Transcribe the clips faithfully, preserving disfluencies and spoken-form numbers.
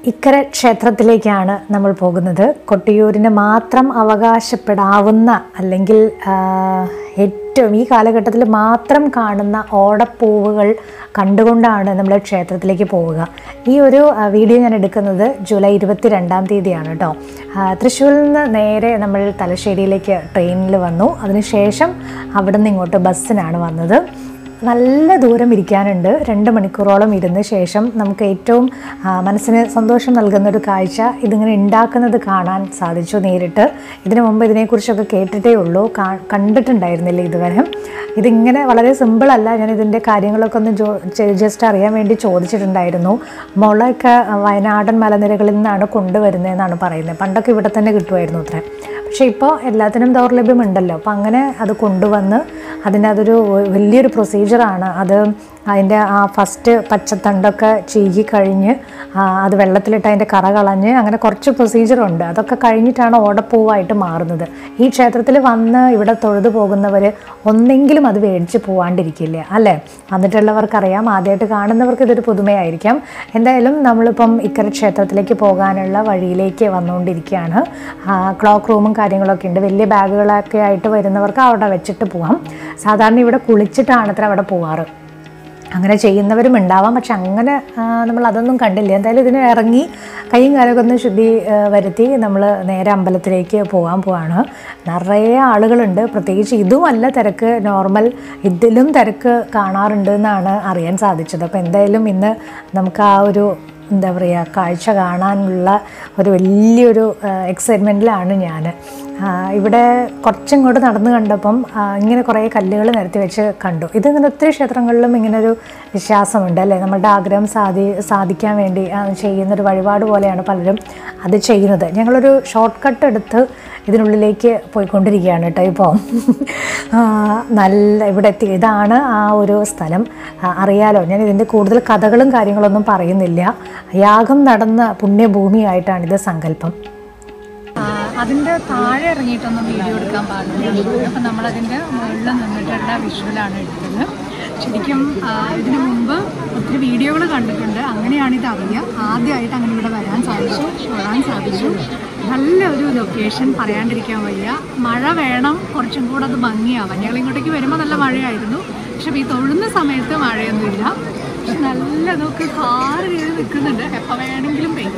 ഇക്കര ക്ഷേത്രത്തിലേക്കാണ് നമ്മൾ പോകുന്നത്. കൊട്ടിയൂരിന് മാത്രം അവകാശപ്പെടാവുന്ന അല്ലെങ്കിൽ ഏറ്റവും ഈ കാലഘട്ടത്തിൽ മാത്രം കാണുന്ന ഓടപ്പൂവുകൾ കണ്ടുകൊണ്ടാണ് നമ്മൾ ക്ഷേത്രത്തിലേക്ക് പോവുക. ഈ ഒരു വീഡിയോ ഞാൻ എടുക്കുന്നത് ജൂലൈ ഇരുപത്തി രണ്ടാം തീയതിയാണ് കേട്ടോ. തൃശ്ശൂരിൽ നിന്ന് നേരെ നമ്മൾ തലശ്ശേരിയിലേക്ക് ട്രെയിനിൽ വന്നു. അതിനുശേഷം അവിടെ നിന്ന് ഇങ്ങോട്ട് ബസ്സിനാണ് വന്നത്. നല്ല ദൂരം ഇരിക്കാനുണ്ട്. രണ്ട് മണിക്കൂറോളം ഇരുന്ന ശേഷം നമുക്ക് ഏറ്റവും മനസ്സിന് സന്തോഷം നൽകുന്നൊരു കാഴ്ച ഇതിങ്ങനെ ഉണ്ടാക്കുന്നത് കാണാൻ സാധിച്ചു നേരിട്ട്. ഇതിനു മുമ്പ് ഇതിനെക്കുറിച്ചൊക്കെ കേട്ടിട്ടേ ഉള്ളൂ, കണ്ടിട്ടുണ്ടായിരുന്നില്ല ഇതുവരെ. ഇതിങ്ങനെ വളരെ സിമ്പിളല്ല. ഞാൻ ഇതിൻ്റെ കാര്യങ്ങളൊക്കെ ഒന്ന് ജോ ജസ്റ്റ് അറിയാൻ വേണ്ടി ചോദിച്ചിട്ടുണ്ടായിരുന്നു. മുളയൊക്കെ വയനാടൻ മലനിരകളിൽ നിന്നാണ് കൊണ്ടുവരുന്നതെന്നാണ് പറയുന്നത്. പണ്ടൊക്കെ ഇവിടെ തന്നെ കിട്ടുമായിരുന്നു അത്ര. പക്ഷേ ഇപ്പോൾ എല്ലാത്തിനും ദൗർലഭ്യമുണ്ടല്ലോ. അപ്പോൾ അങ്ങനെ അത് കൊണ്ടുവന്ന് അതിൻ്റെ അതൊരു വലിയൊരു പ്രൊസീജിയറാണ്. അത് അതിൻ്റെ ആ ഫസ്റ്റ് പച്ചത്തണ്ടൊക്കെ ചീകി കഴിഞ്ഞ് അത് വെള്ളത്തിലിട്ട് അതിൻ്റെ കറ കളഞ്ഞ് അങ്ങനെ കുറച്ച് പ്രൊസീജിയറുണ്ട്. അതൊക്കെ കഴിഞ്ഞിട്ടാണ് ഓടപ്പൂവായിട്ട് മാറുന്നത്. ഈ ക്ഷേത്രത്തിൽ വന്ന് ഇവിടെ തൊഴുതു പോകുന്നവർ ഒന്നെങ്കിലും അത് മേടിച്ച് പോവാണ്ടിരിക്കില്ല അല്ലേ? വന്നിട്ടുള്ളവർക്കറിയാം, ആദ്യമായിട്ട് കാണുന്നവർക്ക് ഇതൊരു പുതുമയായിരിക്കാം. എന്തായാലും നമ്മളിപ്പം ഇക്കര ക്ഷേത്രത്തിലേക്ക് പോകാനുള്ള വഴിയിലേക്ക് വന്നുകൊണ്ടിരിക്കുകയാണ്. ക്ലോക്ക് റൂമും കാര്യങ്ങളൊക്കെ ഉണ്ട്. വലിയ ബാഗുകളൊക്കെ ആയിട്ട് വരുന്നവർക്ക് അവിടെ വെച്ചിട്ട് പോവാം. സാധാരണ ഇവിടെ കുളിച്ചിട്ടാണ് അത്ര അവിടെ പോവാറ്. അങ്ങനെ ചെയ്യുന്നവരും ഉണ്ടാവാം, പക്ഷെ അങ്ങനെ നമ്മൾ അതൊന്നും കണ്ടില്ല. എന്തായാലും ഇതിന് ഇറങ്ങി കൈയും കാലൊക്കെ ഒന്ന് ശുദ്ധി വരുത്തി നമ്മൾ നേരെ അമ്പലത്തിലേക്ക് പോകാൻ പോവാണ്. നിറയെ ആളുകളുണ്ട്. പ്രത്യേകിച്ച് ഇതുമല്ല തിരക്ക്, നോർമൽ ഇതിലും തിരക്ക് കാണാറുണ്ട് എന്നാണ് അറിയാൻ സാധിച്ചത്. അപ്പോൾ എന്തായാലും ഇന്ന് നമുക്ക് ആ ഒരു എന്താ പറയുക കാഴ്ച കാണാനുള്ള ഒരു വലിയൊരു എക്സൈറ്റ്മെൻറ്റിലാണ് ഞാൻ. ഇവിടെ കുറച്ചിങ്ങോട്ട് നടന്ന് കണ്ടപ്പം ഇങ്ങനെ കുറേ കല്ലുകൾ നിരത്തി വെച്ച് കണ്ടു. ഇതിങ്ങനെ ഒത്തിരി ക്ഷേത്രങ്ങളിലും ഇങ്ങനൊരു വിശ്വാസമുണ്ട് അല്ലേ? നമ്മളുടെ ആഗ്രഹം സാധി സാധിക്കാൻ വേണ്ടി ചെയ്യുന്നൊരു വഴിപാട് പോലെയാണ് പലരും അത് ചെയ്യുന്നത്. ഞങ്ങളൊരു ഷോർട്ട് കട്ട് എടുത്ത് ഇതിനുള്ളിലേക്ക് പോയിക്കൊണ്ടിരിക്കുകയാണ് കേട്ടോ. ഇപ്പോൾ നല്ല ഇവിടെ എത്തി. ഇതാണ് ആ ഒരു സ്ഥലം. അറിയാലോ, ഞാൻ ഇതിൻ്റെ കൂടുതൽ കഥകളും കാര്യങ്ങളൊന്നും പറയുന്നില്ല. യാഗം നടന്ന പുണ്യഭൂമിയായിട്ടാണിത് സങ്കല്പം. അതിൻ്റെ താഴെ ഇറങ്ങിയിട്ടൊന്നും വീഡിയോ എടുക്കാൻ പാടില്ല. അപ്പം നമ്മളതിൻ്റെ മുകളിൽ നിന്നിട്ടുള്ള വിഷ്വലാണ് എടുത്തത്. ശരിക്കും ഇതിനു മുമ്പ് ഒത്തിരി വീഡിയോകൾ കണ്ടിട്ടുണ്ട്. അങ്ങനെയാണിത് അറിയുക. ആദ്യമായിട്ട് അങ്ങനെ ഇവിടെ വരാൻ സാധിച്ചു, തൊഴാൻ സാധിച്ചു. നല്ലൊരു ലൊക്കേഷൻ, പറയാണ്ടിരിക്കാൻ വയ്യ. മഴ വേണം കുറച്ചും കൂടെ അത് ഭംഗിയാവാൻ. ഞങ്ങൾ ഇങ്ങോട്ടേക്ക് വരുമ്പോൾ നല്ല മഴയായിരുന്നു. പക്ഷെ ഈ തൊഴുന്ന സമയത്ത് മഴയൊന്നുമില്ല. പക്ഷെ നല്ല നോക്ക് കാറ് ചെയ്ത് നിൽക്കുന്നുണ്ട്. എപ്പോൾ വേണമെങ്കിലും പെയ്യും.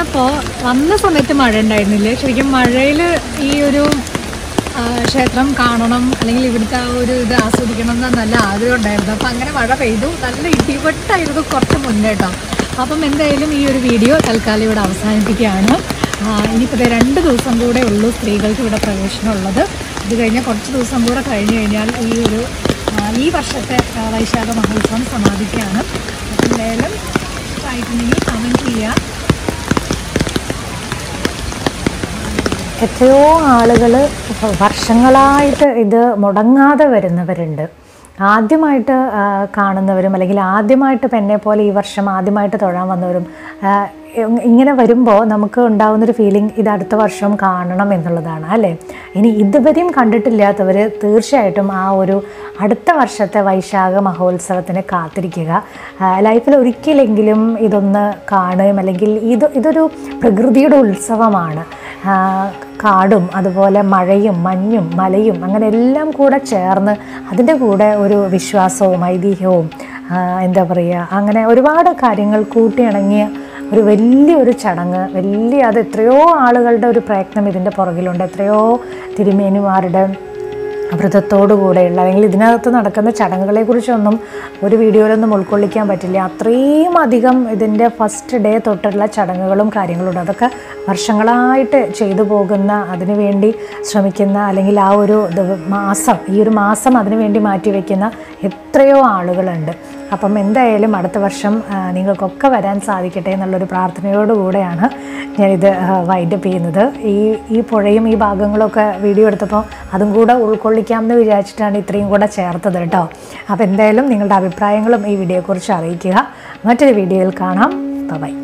വന്നപ്പോൾ വന്ന സമയത്ത് മഴ ഉണ്ടായിരുന്നില്ല. ശരിക്കും മഴയിൽ ഈ ഒരു ക്ഷേത്രം കാണണം അല്ലെങ്കിൽ ഇവിടുത്തെ ആ ഒരു ഇത് ആസ്വദിക്കണം എന്ന് നല്ല ആഗ്രഹം ഉണ്ടായിരുന്നു. അപ്പം അങ്ങനെ മഴ പെയ്തു. നല്ല ഇടിവെട്ടായിരുന്നു കുറച്ച് മുന്നേ കേട്ടോ. അപ്പം എന്തായാലും ഈ ഒരു വീഡിയോ തൽക്കാലം ഇവിടെ അവസാനിപ്പിക്കുകയാണ്. ഇനിയിപ്പോൾ രണ്ട് ദിവസം കൂടെ ഉള്ളൂ സ്ത്രീകൾക്ക് ഇവിടെ പ്രവേശനമുള്ളത്. ഇത് കഴിഞ്ഞാൽ കുറച്ച് ദിവസം കൂടെ കഴിഞ്ഞ് കഴിഞ്ഞാൽ ഈ ഒരു ഈ വർഷത്തെ വൈശാഖ മഹോത്സവം സമാപിക്കുകയാണ്. അപ്പം എന്തായാലും ഇഷ്ടമായിട്ടുണ്ടെങ്കിൽ കമൻറ്റ് ചെയ്യുക. എത്രയോ ആളുകൾ വർഷങ്ങളായിട്ട് ഇത് മുടങ്ങാതെ വരുന്നവരുണ്ട്. ആദ്യമായിട്ട് കാണുന്നവരും അല്ലെങ്കിൽ ആദ്യമായിട്ട് ഇപ്പം എന്നെ പോലെ ഈ വർഷം ആദ്യമായിട്ട് തൊഴാൻ വന്നവരും ഇങ്ങനെ വരുമ്പോൾ നമുക്ക് ഉണ്ടാകുന്നൊരു ഫീലിംഗ് ഇത് അടുത്ത വർഷം കാണണം എന്നുള്ളതാണ് അല്ലേ. ഇനി ഇതുവരെയും കണ്ടിട്ടില്ലാത്തവർ തീർച്ചയായിട്ടും ആ ഒരു അടുത്ത വർഷത്തെ വൈശാഖ മഹോത്സവത്തിന് കാത്തിരിക്കുക. ലൈഫിൽ ഒരിക്കലെങ്കിലും ഇതൊന്ന് കാണുകയും അല്ലെങ്കിൽ ഇത് ഇതൊരു പ്രകൃതിയുടെ ഉത്സവമാണ്. കാടും അതുപോലെ മഴയും മഞ്ഞും മലയും അങ്ങനെ എല്ലാം കൂടെ ചേർന്ന് അതിൻ്റെ കൂടെ ഒരു വിശ്വാസവും ഐതിഹ്യവും എന്താ പറയുക അങ്ങനെ ഒരുപാട് കാര്യങ്ങൾ കൂട്ടിയിണങ്ങിയ ഒരു വലിയൊരു ചടങ്ങ്. വലിയ അത് എത്രയോ ആളുകളുടെ ഒരു പ്രയത്നം ഇതിൻ്റെ പുറകിലുണ്ട്. എത്രയോ തിരുമേനിമാരുടെ വ്രതത്തോടു കൂടെയുള്ള അല്ലെങ്കിൽ ഇതിനകത്ത് നടക്കുന്ന ചടങ്ങുകളെക്കുറിച്ചൊന്നും ഒരു വീഡിയോയിലൊന്നും ഉൾക്കൊള്ളിക്കാൻ പറ്റില്ല. അത്രയും അധികം ഇതിൻ്റെ ഫസ്റ്റ് ഡേ തൊട്ടുള്ള ചടങ്ങുകളും കാര്യങ്ങളുണ്ട്. അതൊക്കെ വർഷങ്ങളായിട്ട് ചെയ്തു പോകുന്ന അതിനു വേണ്ടി ശ്രമിക്കുന്ന അല്ലെങ്കിൽ ആ ഒരു മാസം ഈ ഒരു മാസം അതിനു വേണ്ടി മാറ്റിവെക്കുന്ന എത്രയോ ആളുകളുണ്ട്. അപ്പം എന്തായാലും അടുത്ത വർഷം നിങ്ങൾക്കൊക്കെ വരാൻ സാധിക്കട്ടെ എന്നുള്ളൊരു പ്രാർത്ഥനയോടുകൂടെയാണ് ഞാനിത് വൈൻഡപ്പ് ചെയ്യുന്നത്. ഈ ഈ പുഴയും ഈ ഭാഗങ്ങളൊക്കെ വീഡിയോ എടുത്തപ്പോൾ അതും കൂടെ ഉൾക്കൊള്ളിക്കാമെന്ന് വിചാരിച്ചിട്ടാണ് ഇത്രയും കൂടെ ചേർത്തത് കേട്ടോ. അപ്പോൾ എന്തായാലും നിങ്ങളുടെ അഭിപ്രായങ്ങളും ഈ വീഡിയോയെക്കുറിച്ച് അറിയിക്കുക. മറ്റൊരു വീഡിയോയിൽ കാണാം. ബൈ.